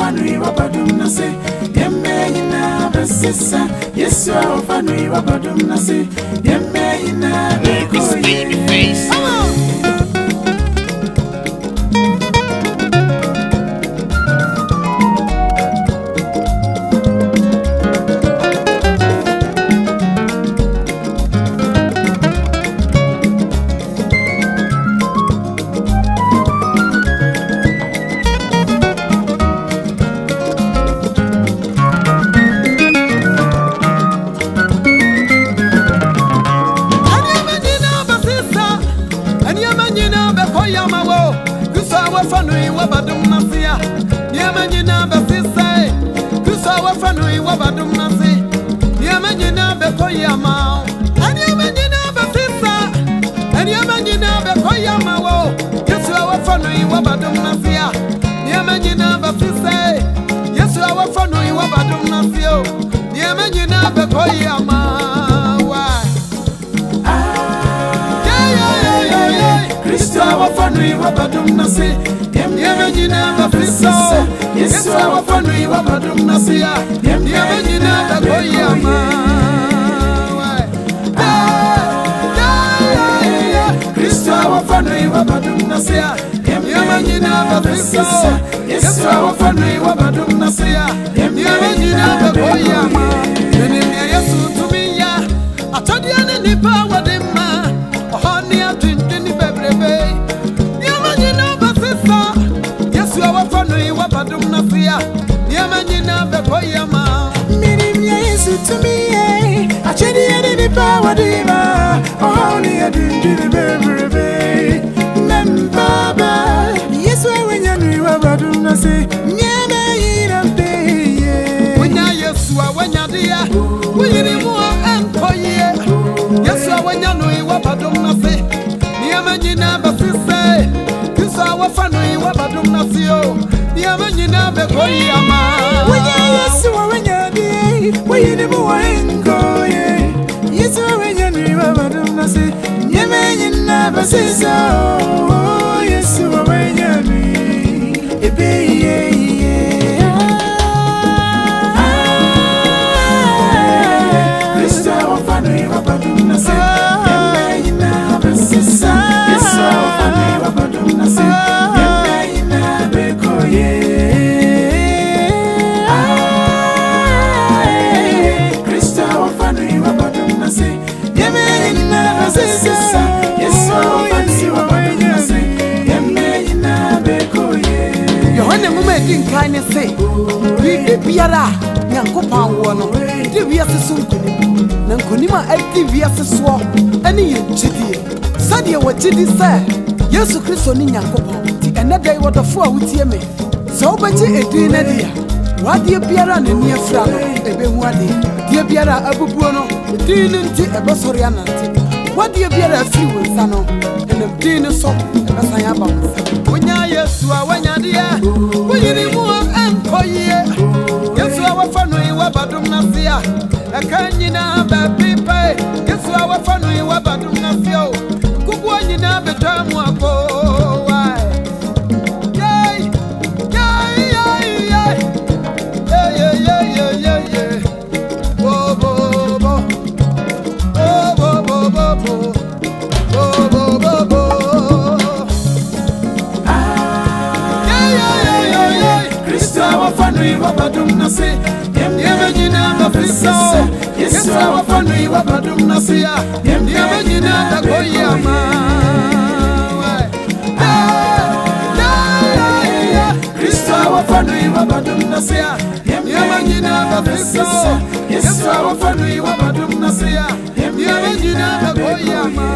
Fanui Wabadum Nasi, Nuoma Nyinaa Besesa, yes, our Fanui Wabadum Nasi, Nuoma Nyinaa Besesa. Fanui Wabadum Nasia, Nuoma Nyinaa Besesa, Kusawa Fanui Wabadum Nasi, Nuoma Nyinaa Bekoyama, and Nuoma Nyinaa Besesa, and Nuoma Nyinaa Bekoyama, Kusawa Fanui Wabadum Nasia, Nuoma Nyinaa Besesa, Kusawa Fanui Wabadum Nasio, Nuoma Nyinaa Bekoyama. Kusawa Fanui Wabadum Nasi. Nuoma Nyinaa Besesa, yes, our Fanui Wabadum Nasia, Nuoma Nyinaa Bekoyama. Kusawa Fanui Wabadum Nasia, Nuoma Nyinaa Besesa, yes, our Fanui Wabadum Nasia, Nuoma Nyinaa Bekoyama. Nenimia Yesu tumiya, atodiane nipa wadema, ohani atwintini bebrebe. Nuoma Nyinaa Besesa, our Fanui Wabadum Nasia, Nuoma Nyinaa Bekoyama. Nenimia Yesu tumiya, atodiane nipa wadema, ohani atwintini bebrebe. Membaba, Yesu Fanui Wabadum Nasia, Nuoma Nyinaa Besesa. Wanya Yesu wanya dia, wanyini mua enkoye. Yesu Fanui Wabadum Nasia, Nuoma Nyinaa Besesa, Kusawa Fanui Wabadum Nasio, Nuoma Nyinaa Bekoyama. Wanya Yesu wanya dia, wanyini mua enkoye. Yesu Fanui Wabadum Nasia, Nuoma Nyinaa Besesa. Yesu wanya dia, ebe. Fanui Wabadum Nasia, Nuoma Nyinaa Besesa, yes, Fanui Wabadum Nasia, Nuoma Nyinaa Bekoye. Fanui Wabadum Nasia, Nuoma Nyinaa Besesa, yes, Fanui Wabadum Nasia, Nuoma Nyinaa Bekoye. Yohane mume dinkane se, bibiara nyankopan wo no, de wiase sunkunim. Nankunima active yaseso ani yegidie sade wagidi se Yesu Kristo ni Nyankopon ti enada wodofo a wutie me so obeji edin na dia wade biara na ni afra no ebehu ade die biara abubuo no edin nti ebesori anante wade biara afiri wonsa no enam din so ebesan ya ba wonya Yesu a wanya dia wonyini mu enkoye Yesu a Fanui Wabadum Nasia Akanyina babipa Yesu a Fanui Wabadum Nasio Kukuwa nyina betamu ako Yay Yay Yay Yay Yay Yay Yay Yay Yay Bo bo bo Bo bo bo bo bo Bo bo bo bo Yay Yay Yay Yay Kusawa Fanui Wabadum Nasia, Nuoma Nyinaa Besesa, yes, Fanui Wabadum Nasia, Nuoma Nyinaa Bekoyama. Kusawa Fanui Wabadum Nasia, Nuoma Nyinaa Besesa, yes, Fanui Wabadum Nasia, Nuoma Nyinaa Bekoyama.